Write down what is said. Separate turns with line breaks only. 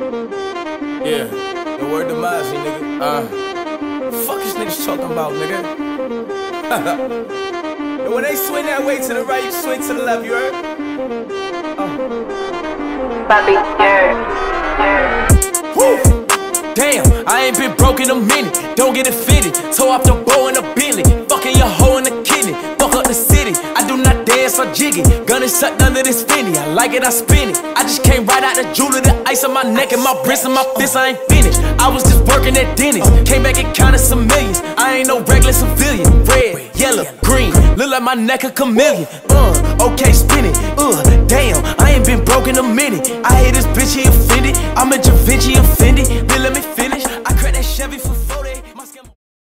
Yeah, the word demise, nigga. Fuck this niggas talking about, nigga. And when they swing that way to the right, you swing to the left, you heard?
Bobby, yeah.
Woo! Damn, I ain't been broke in a minute. Don't get it fitted. Toe off the bow in a Bentley. Fucking your hoe in the kidney. Fuck up the city. I do not dance or jiggy. Gun is sucked under this Fendi. I like it, I spin it. I just came right out the jeweler. The ice on my neck and my wrist and my fist. I ain't finished. I was just working at Denny's. Came back and counted some millions. I ain't no regular civilian. Red, yellow, green. Look like my neck a chameleon. Okay, spin it. Damn, I ain't been broke in a minute. I hate this bitch, he offended. I'm a Da Vinci offended. Then let me finish. I cracked that Chevy for